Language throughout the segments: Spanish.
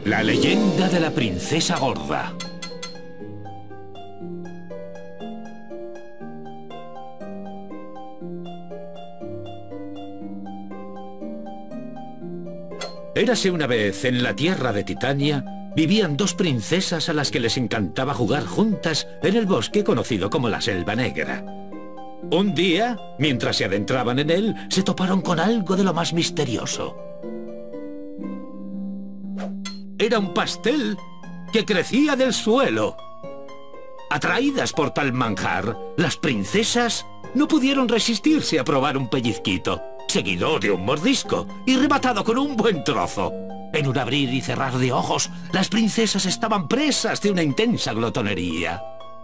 La leyenda de la princesa gorda. Érase una vez, en la tierra de Titania, vivían dos princesas a las que les encantaba jugar juntas en el bosque conocido como la Selva Negra. Un día, mientras se adentraban en él, se toparon con algo de lo más misterioso. Era un pastel que crecía del suelo. Atraídas por tal manjar, las princesas no pudieron resistirse a probar un pellizquito, seguido de un mordisco y rematado con un buen trozo. En un abrir y cerrar de ojos, las princesas estaban presas de una intensa glotonería.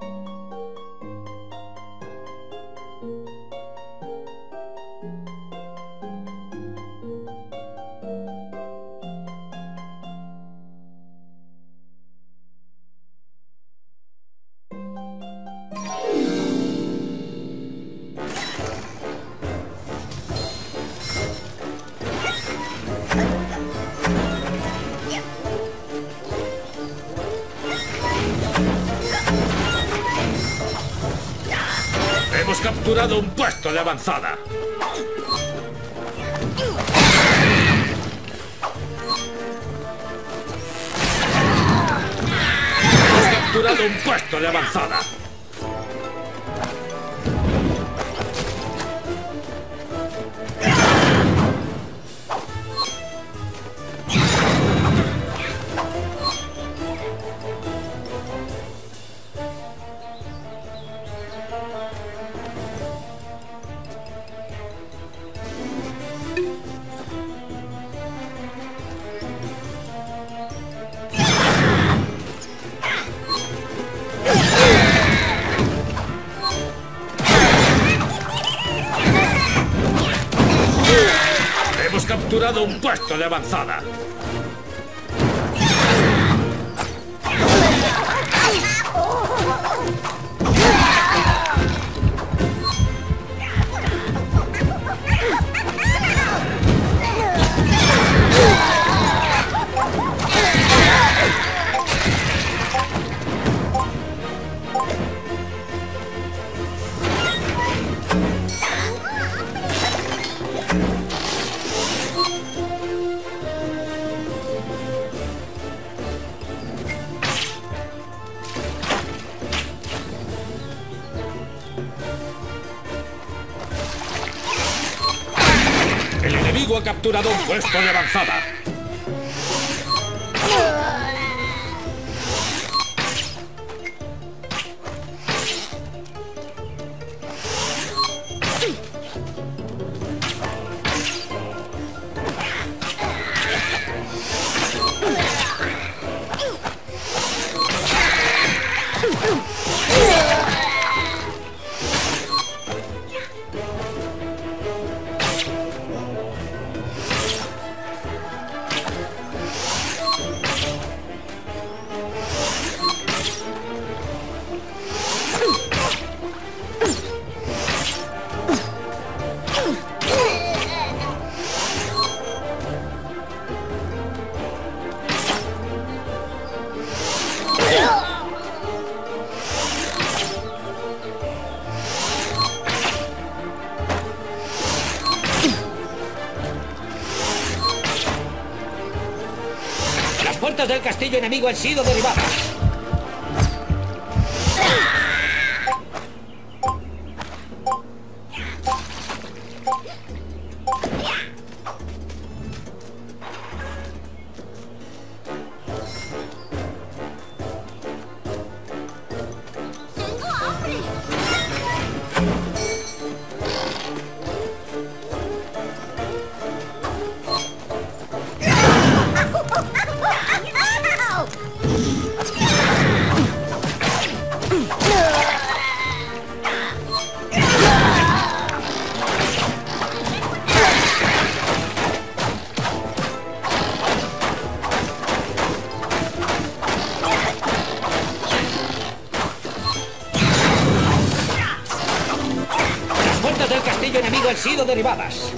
Hemos capturado un puesto de avanzada. Hemos capturado un puesto de avanzada. Hemos capturado un puesto de avanzada. El enemigo ha capturado un puesto de avanzada. Las puertas del castillo enemigo han sido derribadas. Del castillo enemigo han sido derribadas.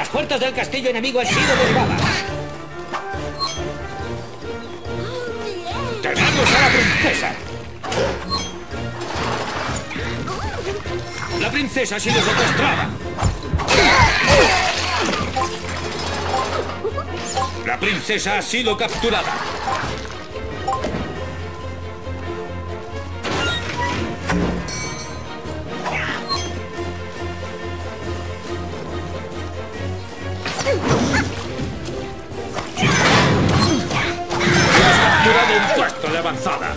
Las puertas del castillo enemigo han sido derribadas. ¡Tenemos a la princesa! La princesa ha sido secuestrada. La princesa ha sido capturada. Hemos capturado un puesto de avanzada.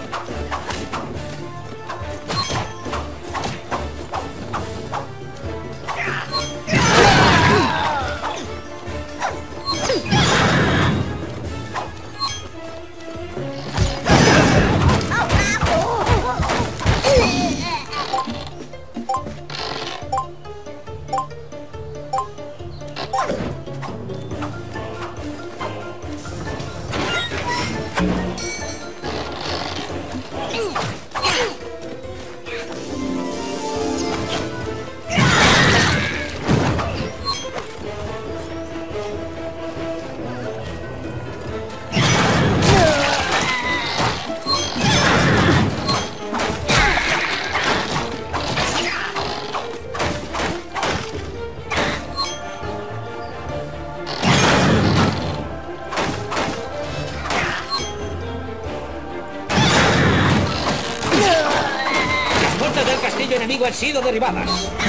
Enemigo han sido derribadas.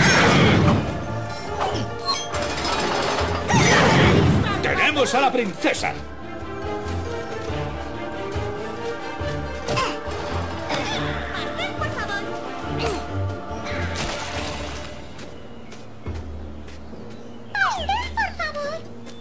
¡Tenemos a la princesa! Por favor. Pastel, por favor.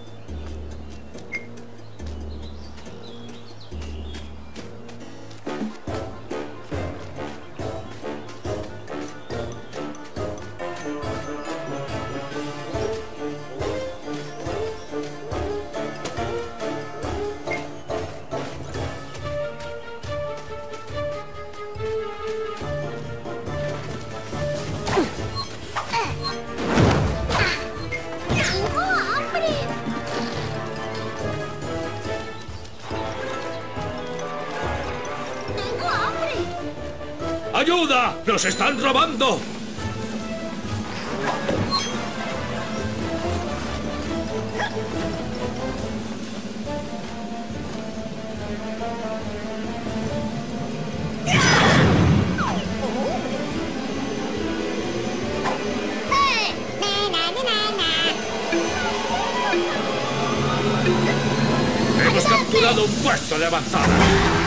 ¡Ayuda! ¡Nos están robando! Hemos capturado un puesto de avanzada.